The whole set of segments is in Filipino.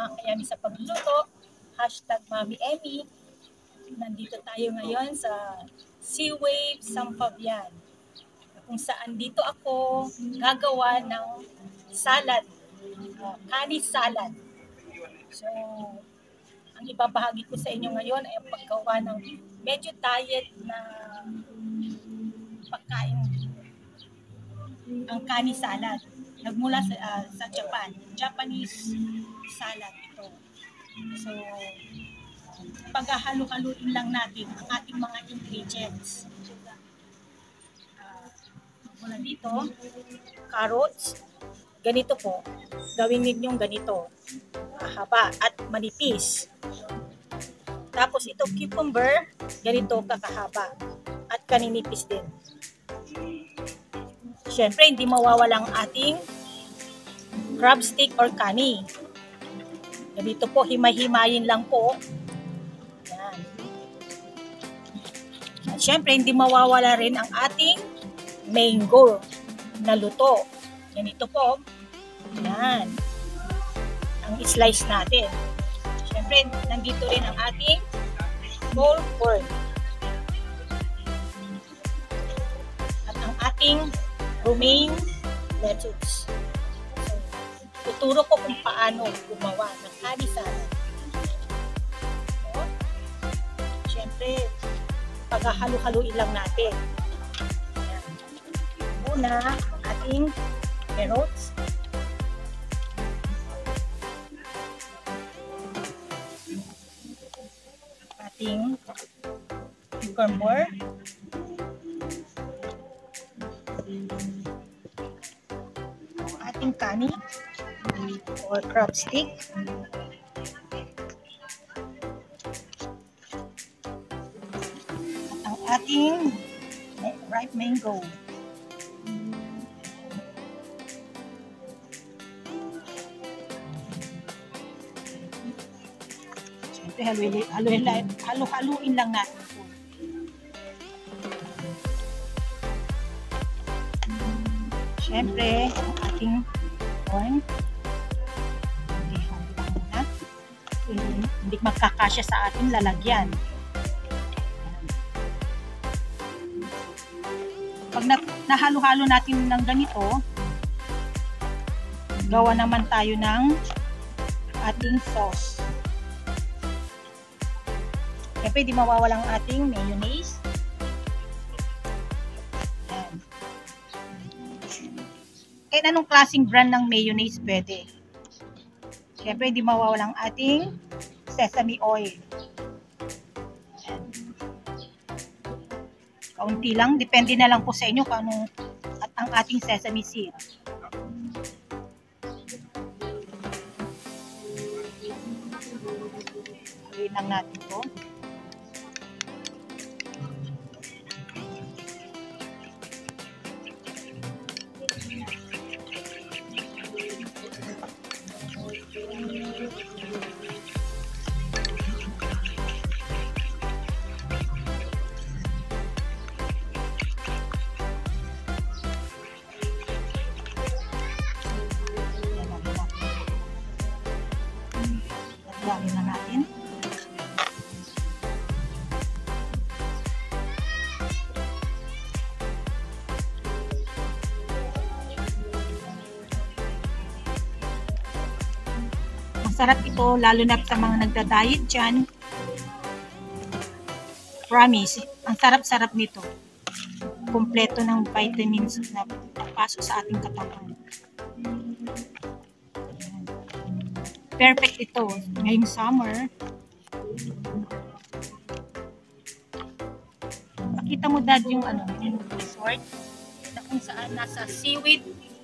makakayami sa pagluluto. Hashtag Mami Emmy. Nandito tayo ngayon sa Sea Wave Sampabian, kung saan dito ako gagawa ng salad, kanis salad. So, ang ibabahagi ko sa inyo ngayon ay ang paggawa ng medyo diet na pagkain, ang kanis salad. Nagmula sa Japan, Japanese salad ito. So, paghahalo-haluin lang natin ang ating mga ingredients. Mula dito, carrots, ganito po. Gawin ninyong ganito, haba at manipis. Tapos ito cucumber, ganito kakahaba at kaninipis din. Siyempre, hindi mawawala ang ating crab stick or kani. Ganito po, himay-himayin lang po. Yan. At syempre, hindi mawawala rin ang ating mango na luto. Ganito po. Yan. Ang slice natin. Syempre, nandito rin ang ating whole corn. At ang ating romaine lettuce. So, tuturo ko kung paano gumawa ng kanis salad. So, syempre, paghahalo-haluin lang natin. Ayan. Una, ang ating carrots. Ating cucumber. Ating kani or crab stick. At ang ating ripe mango. Siyempre, haluin lang natin po. Siyempre, ang ating corn. Hindi magkakasya sa ating lalagyan. Pag nahalo-halo natin ng ganito, gawa naman tayo ng ating sauce. Siyempre, di mawawala ang ating mayonnaise. Yan. Kahit anong klaseng brand ng mayonnaise pwede. Siyempre, di mawawala ang ating sesame oil. Yan. Kaunti lang. Depende na lang po sa inyo kung anong at ang ating sesame seed. Haluin lang natin ito. Lagyan na natin. Masarap ito, lalo na sa mga nagda-diet dyan. Promise, ang sarap-sarap nito. Kompleto ng vitamins na pasok sa ating katawan. Perfect ito ngayong summer. Makita mo dad yung yung resort na kung saan nasa seaweed.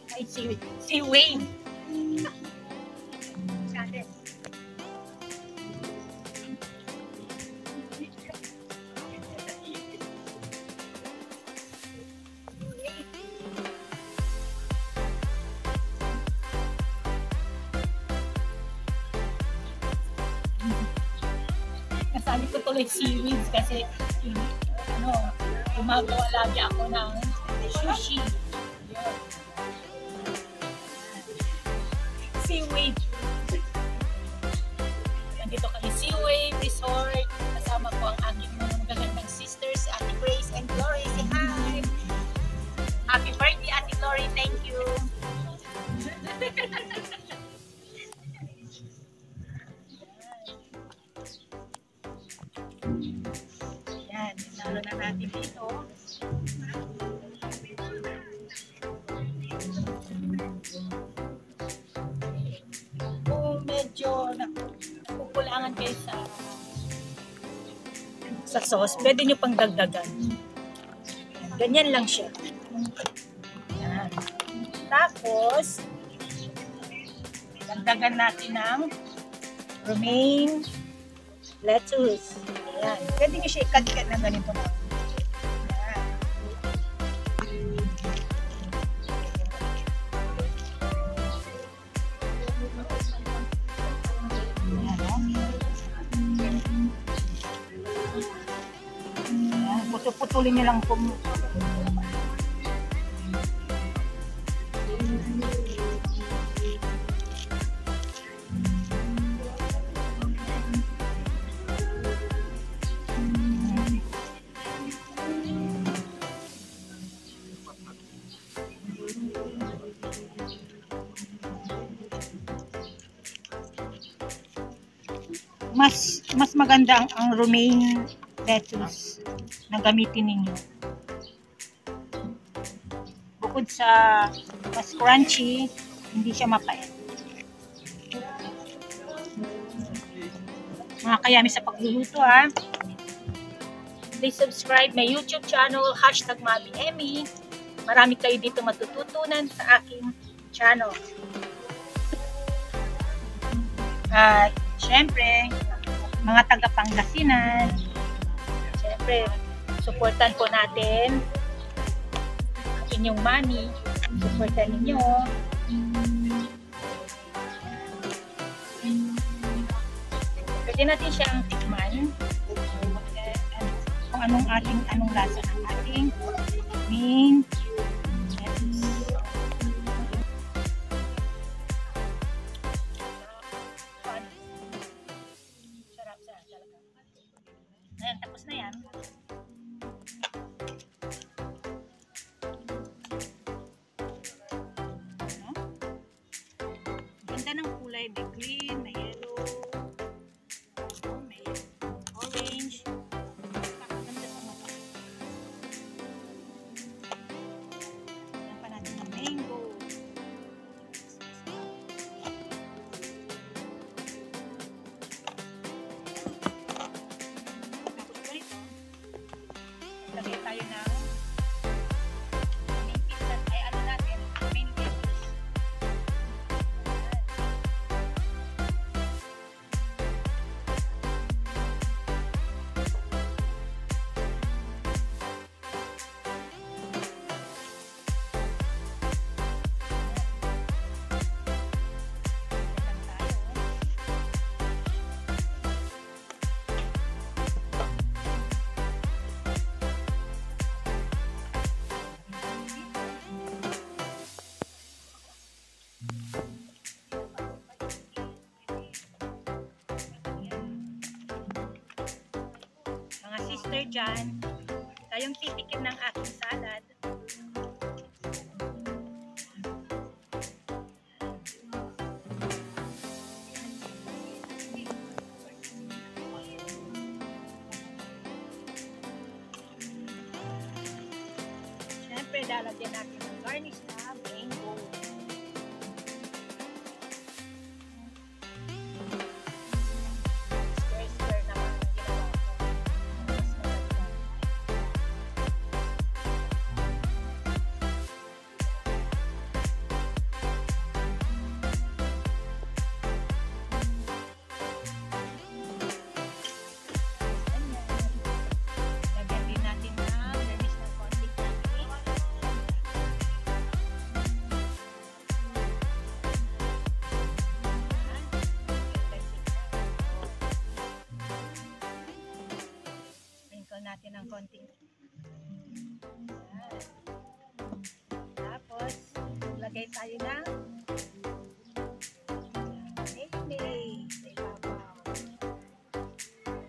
Nasabi ko tuloy seaweeds kasi gumagawa lagi ako ng sushi. Yun. Seaweed. Resort. Kasama ko ang aking mga magagandang sisters, Ate Grace and Glory. Say hi! Happy birthday, Ate Glory. Thank you. Yan, inalo na natin dito. Kung medyo nakukulangan kayo sa sauce, pwede nyo pang dagdagan. Ganyan lang siya. Yan. Tapos, dagdagan natin ng romaine lettuce. Ayan. Pwede nyo siya ikat-ikat na ganito lang. Ayan. Ayan. Putulin nyo lang po. Mas maganda ang romaine lettuce na gamitin ninyo. Bukod sa mas crunchy, hindi siya mapait. Mga kayami sa pagluluto ha. Please subscribe my YouTube channel, #MamiEmi. Marami kayo dito matututunan sa aking channel. At syempre, mga taga Pangasinan, syempre, supportan po natin ang inyong mami. Supportan ninyo. Pwede natin siyang tikman kung anong lasa ng ating main lettuce. Ayan, tapos na yan. Ganda ng kulay, may green, may yellow, may orange. Ganda sa mata. Yan pa natin ang mango. Lagay tayo ng main pizza. Ay, ano natin? Main lettuce. Mga sister dyan, tayong titikim ng aking salad. Siyempre, lalagyan natin ng garnish na mango. Stir naman ang ginawa ko. Mas maganda. Lagyan din natin ng garnish ng konting tatik. Sprinkle natin ng konting. Ayan. Tapos, lagay tayo ng mayonnaise sa ibabaw.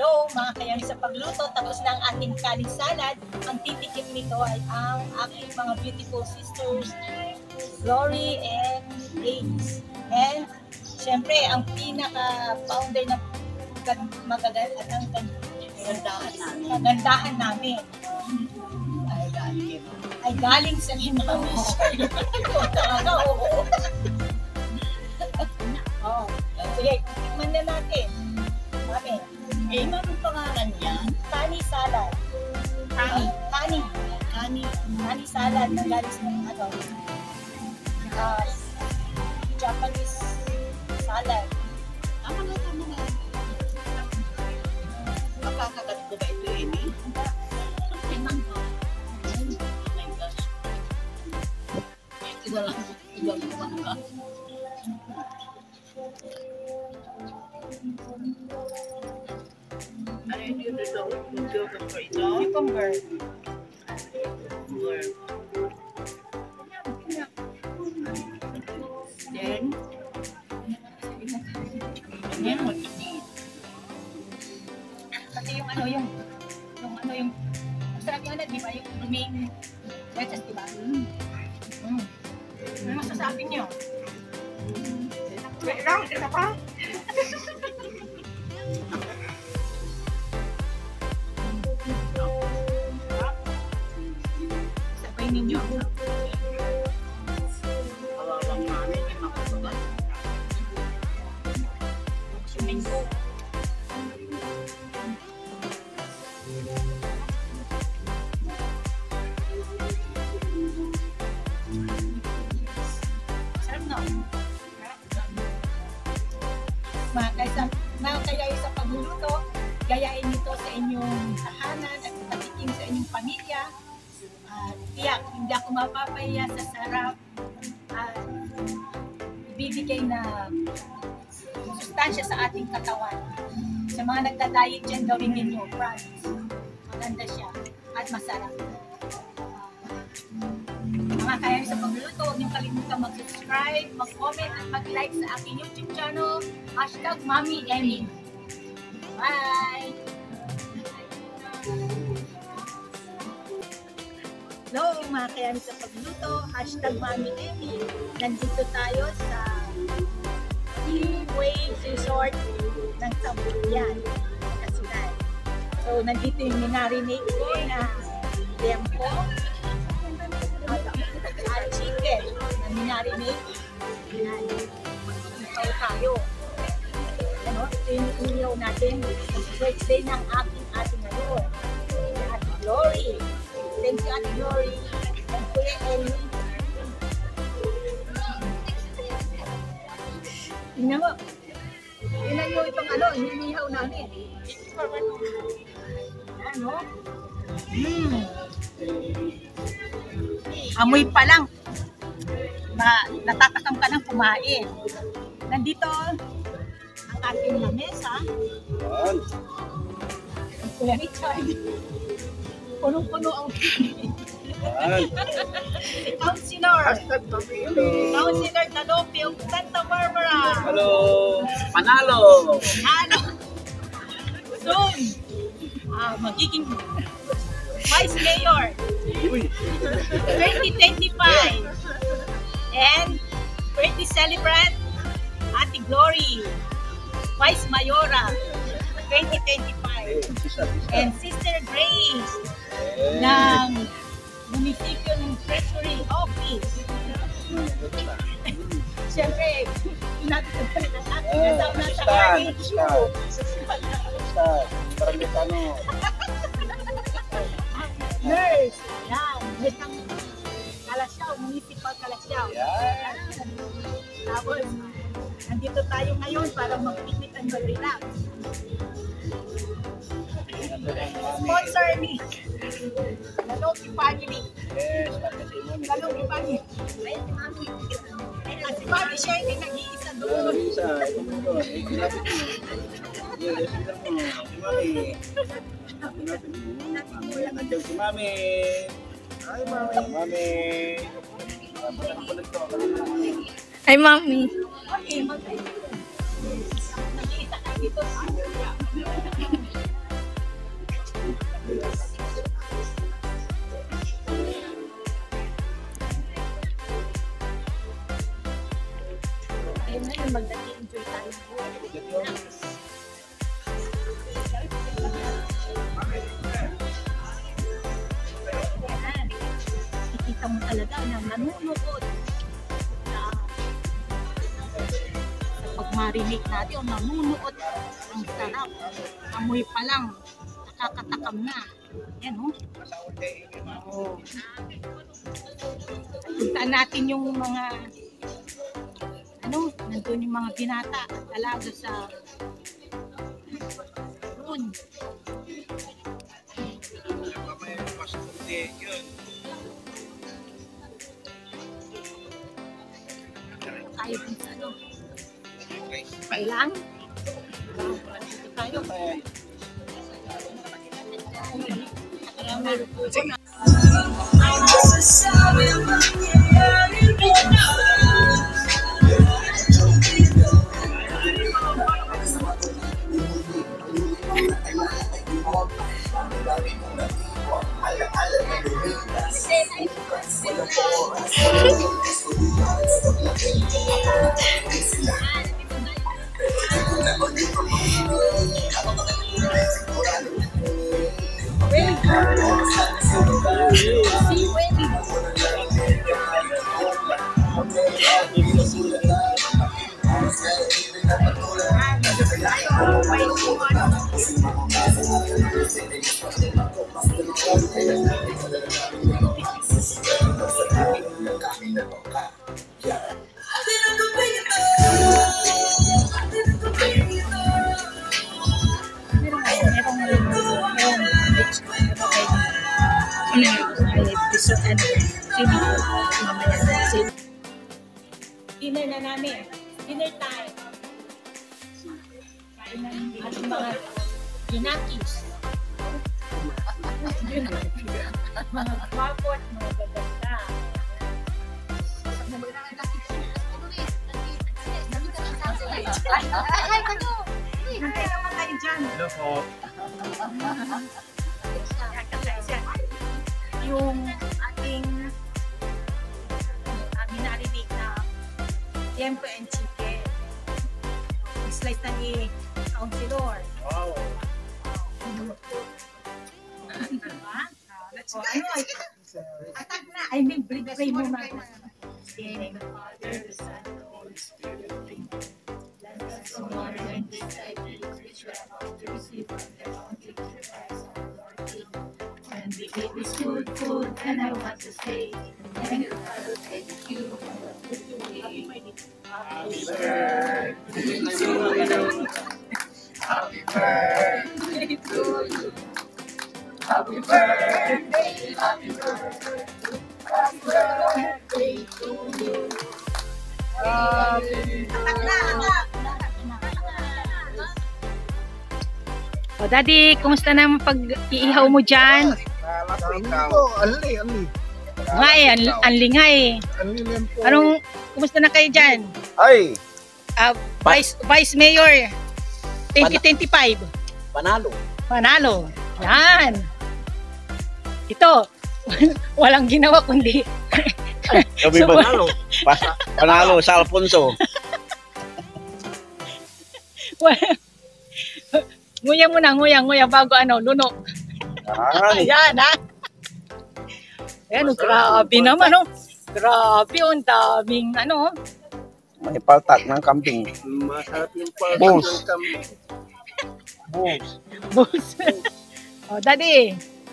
Hello mga kayari sa pagluto, tapos na ang ating kanin salad. Ang titikim nito ay ang aking mga beautiful sisters, Glory and Grace. And syempre, ang pinaka-founder ng kagandahan namin ay galing sa Mami Shirley. Talaga, oo. Oh, sige, tikman na natin. Mami. Eh, anong pangalan yan? Kani salad. Kani salad na galing sa Japanese salad. Tama na. Makakagat ko ba ito, Amy? Oh my gosh. Ito lang. Ano yun dito? Yogurt ko ito? Cucumber. Then, yan mag-eat. Kasi yung masarap yung di ba? Yung main lettuce, di ba? Ano masasabi niyo? Wait lang, isa pa? Sabay ninyo. Kawawang mami, hindi makasabat. Swimming pool. Sarap na. Mga kaya sa pagluluto, gayain nito sa inyong tahanan at patikim sa inyong pamilya. Tiyak, hindi ako mapapahiya sa sarap at ibibigay na sustansya sa ating katawan. Sa mga nagda-diet dyan, gawin ninyo, promise. Maganda siya at masarap. Mga kaya sa pagluluto, huwag niyong kalimutan mag-subscribe, mag-comment at mag-like sa aking YouTube channel, #MamiEmi. Bye! Hello mga kayari sa pagluto, #MamiEmi. Nandito tayo sa Waves Resort ng Sambuyan, Kasinan. So nandito yung minarinate ko na lempo at chicken na minarinate. Ikaw tayo. Ano? Ito yung iniyaw natin. Birthday ng ating ngayon. Ate Glory. Thank you, Ate Glory. And Kuya Ellie. Tingnan mo. Tingnan nyo itong hinihaw namin. Ano? Amoy pa lang. Natatakam ka ng kumain. Nandito ang ating lamesa. Kuya Richard. Punong-puno ang Councilor Talopio, Santa Barbara. Hello! Panalo! Soon, magiging Vice Mayor 2025. And birthday celebrant, Ate Glory, Vice Mayora 2025. And Sister Grace ng munisipyo ng Treasury Office. Siyempre, natin ang ating kasama sa RHU. Nurse, yan. Nurse ng Kalasyaw, Municipal Kalasyaw. Tapos, nandito tayo ngayon para mag-picnic and mag-relax. Sponsor ni Laloki Family. Yes, Laloki Family. Ayun si Mami. At si Mami siya hindi nag-iisa doon. Nandiyan si Mami. Hi, Mami. Hi, Mami. Okay, mag-iisa ka dito. tayo ngayon, mag-enjoy tayo. Yan. Ikita mo talaga na nanunood na sa pag-marinate natin o nanunood. Ang sarap. Amoy pa lang. Nakakatakam na. Yan, oh. Oh. Puntaan natin yung mga nandun yung mga binata at alaga sa roon. Tayo dun sa Pailang. Dito tayo. Dinner na namin. Dinner time. Kain ng ating mga ginakis. Mga gwapo at mga gaganda. Hintay naman kayo dyan. Hello po. Yung ating minarinig na tiempo and chicken. Slice na ni Councilor. Wow. Diba? Let's go. Ano? Atak na. I mean, pray mo na. In the Father, the Son, and the Holy Spirit. Let us honor and disciples which we are about to receive from the bounty of Christ our Lord King. And we eat this good food, and I want to say, thank you, Father, thank you. Happy birthday. Happy birthday to you. Happy birthday to you. Happy birthday, happy birthday. Happy birthday to you. O Daddy, kumusta naman pag-iihaw mo dyan? Anli. Nga eh, anli nga eh. Anong, kumusta na kayo dyan? Ay, Vice Mayor 2025. panalo. Panalo. Yan. Ito, walang ginawa kundi Kami So, panalo. Panalo sa Alfonso. nguya muna, nguya bago luno. Ay, Ayan ha. Ayan, grabe naman Grabe, ang daming may paltak ng kambing. Masarap yung Boss. ng kambing. Boss. O, Daddy.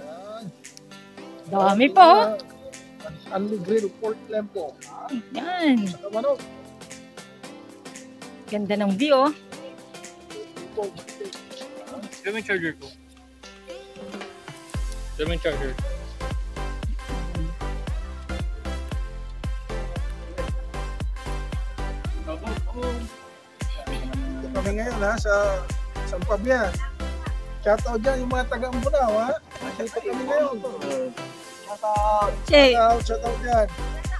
Dami po. Anli grill pork lempo. Yan. Saka manok. Ganda ng view. Gaming charger ko. Gaming charger. Ito kami ngayon sa San Fabian. Shout out dyan yung mga taga-Ambunao ha. Dito kami ngayon. Che, Shout out dyan.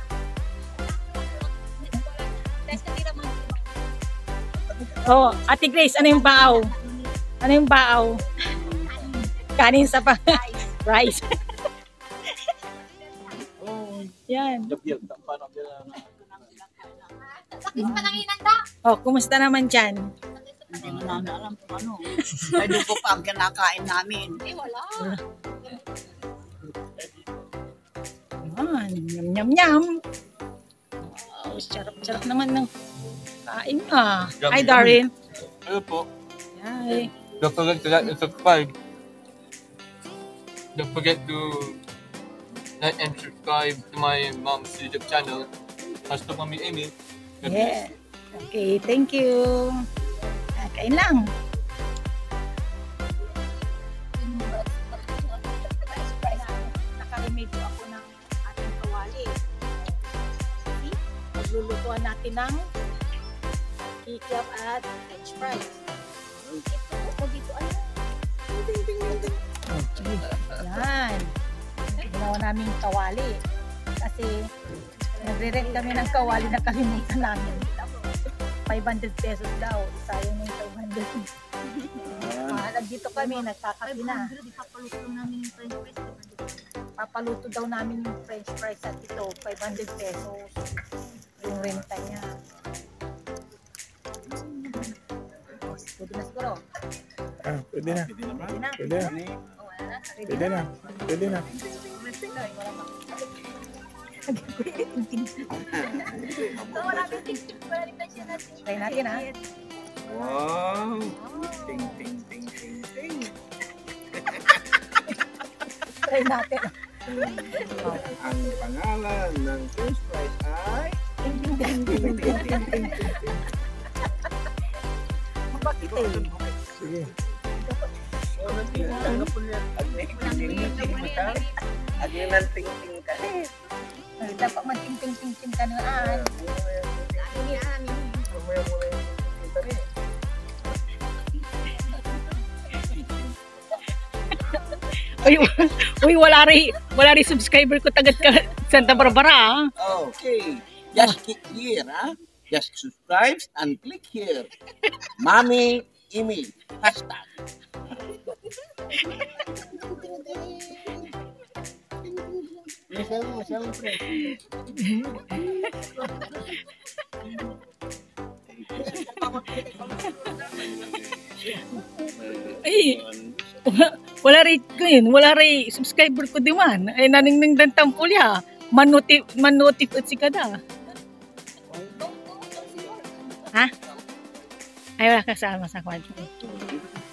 oh, Ate Grace, ano yung baaw? Ano yung baaw? Kanin sa rice. Yan. Oh, kumusta naman dyan? Hindi mo na alam kung ano. Ay, doon po pa ang kinakain namin. Yan, nyam nyam nyam. Wow, sarap naman ng kain ah. Hi, Darin. Hello po. Hi. Don't forget to like and subscribe. Don't forget to like and subscribe to my mom's YouTube channel. Hashtag Mami Amy. Yeah. Okay, thank you. Kain lang. Nakaremedyo ako ng ating kawali. Maglulutuan natin ng kikiap at french fries. Ito dito ay. Yan. Ginawa namin kawali. Kasi nagre-rent kami ng kawali na kalimutan namin. 500 pesos daw. Sayang yung 500. Nandito kami, nagkakapi na. Papaluto daw namin yung french fries at ito, 500 pesos. Yung renta niya. Pwede na siguro. Pwede na. Pwede na. Pwede na. Pwede na. Pwede na. Try natin ha. Wow! Ting, ting, ting, ting, ting. Try natin. Ang pangalan ng French fries ay... Bakit eh? Sige. Aging ng ting-ting ka. Dapat manting-ting-ting ka naan. Uy, wala rin subscriber ko tagat ka Santa Barbara. Okay. Just click here, ha? Just subscribe and click here. Mami Amy. Hashtag. Ay, wala rin subscriber ko di man. Ay naningning dan tampulya. Manotif si kada. Ha? Ay wala kasama sa kwadro.